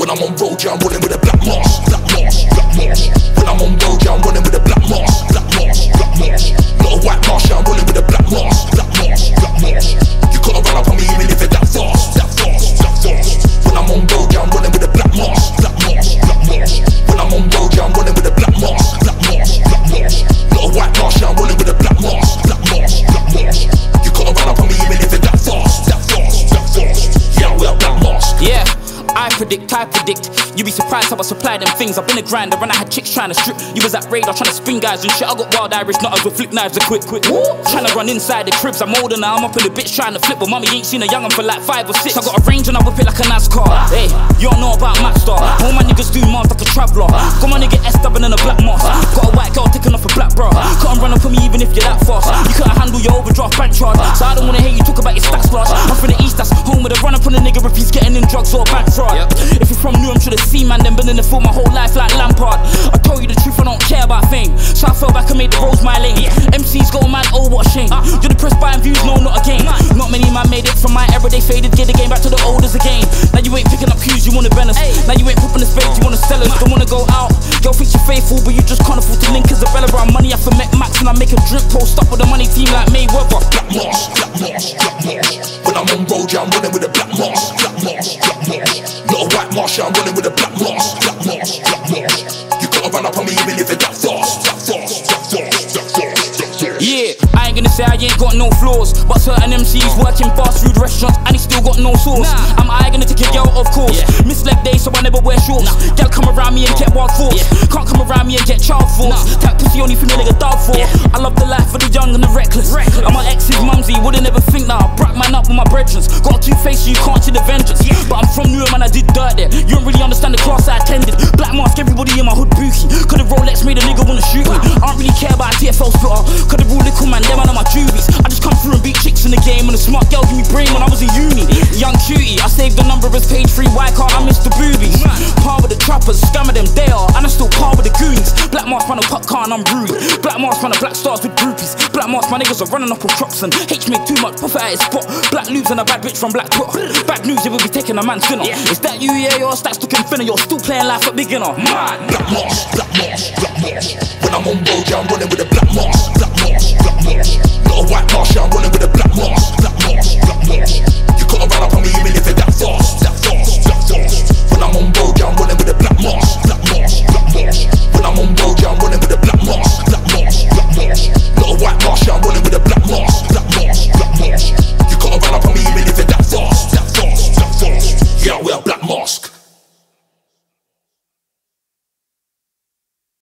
When I'm on road, yeah, I'm rolling with a black mask. Black mask, black mask. When I'm on road, yeah, I'm rolling with a black mask. Black mask, black mask. Not a white mask, yeah, I'm rolling with a black mask. Black mask, black mask. You couldn't run up on me even if it's that fast. That fast, that fast. When I'm on road, yeah, I'm rolling with a black mask. Black mask, black mask. When I'm on road, yeah, I'm rolling with a black mask. Black mask, black mask. Not a white mask, yeah, I'm rolling with a black mask. Black mask, black mask. You couldn't run up on me even if it's that fast. That fast, that fast. Yeah, we are black mask. Yeah. I predict, you be surprised how I supply them things. I've been a grinder and I had chicks trying to strip. You was at radar trying to spin guys and shit. I got wild Irish nutters with flip knives and quick. Trying to run inside the cribs. I'm older now, I'm up in the bitch trying to flip. But mommy ain't seen a young'un for like 5 or 6. I got a range and I whip it like a NASCAR. Hey, you don't know about Maxstar. All my niggas do mars like a traveller. Got my nigga S dubbing in a black mask. Got a white girl taking off a black bra. Couldn't run up on me even if you're that fast. You couldn't handle your overdraft bank charge. So I don't wanna hear you talk about your stats large. I'm from the east, that's home with a run up on a nigga if he's getting in drugs or bank fraud. If you're from Newham, should've seen man, then been in the field my whole life like Lampard. I told you the truth, I don't care about fame. So I fell back and made the roads my lane. MCs go mad, oh what a shame. You're depressed buying views, no not again. Not many man made it from my era, they faded. Get the game back to the old as a game. Now you ain't picking up cues, you wanna bend us. Now you ain't popping the spades, you wanna sell us. Don't wanna go out, girl thinks you're faithful, but you just can't afford to link Isabella around money. I for met Max and I make a drip post up with the money team like Mayweather. Black mask, black mask, black mask. When I'm on road, yeah, I'm running with a black mask. Black mask, black mask. Not a white mask, yeah, I'm running with a black mask. Black mask, black mask. You couldn't run up on me even if it's that fast. That fast, that fast, that fast, that fast. Yeah, I ain't gonna say I ain't got no flaws, but certain MCs working fast food restaurants and he still got no sauce. Am I gonna take a girl? Of course. Miss leg day, so I never wear shorts. Girl come around me and get wild thoughts. Can't come around me and get child force. That pussy only thing a nigga dog for. I love the life of the young and the reckless. And my ex's mumsy wouldn't ever think that I brought man up with my brethren. Got a cute face so you can't see the vengeance. But I'm from Newham and I did dirt there. You don't really understand the class I attended. Black mask, everybody in my hood bookie. Cause the Rolex made a nigga wanna shoot me. I don't really care about a TFL splitter. Cause the rule little man, them man on my juvies. I just come through and beat chicks in the game. And a smart girl give me brain when I was in uni. Young cutie, I saved the number as page 3. Why can't I miss the boobies? Par with the trappers, scammer them they are. And I still par with the goons. Black mask man, a cut can't I'm rude. Black mask man, a black stars with groupies. Black mask my niggas are running up on trucks. And H made too much profit at his spot. Black lubes and a bad bitch from Black Twitter. Bad news, it will be taking a man's dinner. Is that you, yeah, your stats looking thinner? You're still playing life at beginner. Man. Black mask, black mask, black mask. When I'm on road, yeah, I'm running with a black mask. Black mask, black mask. Not a white mask,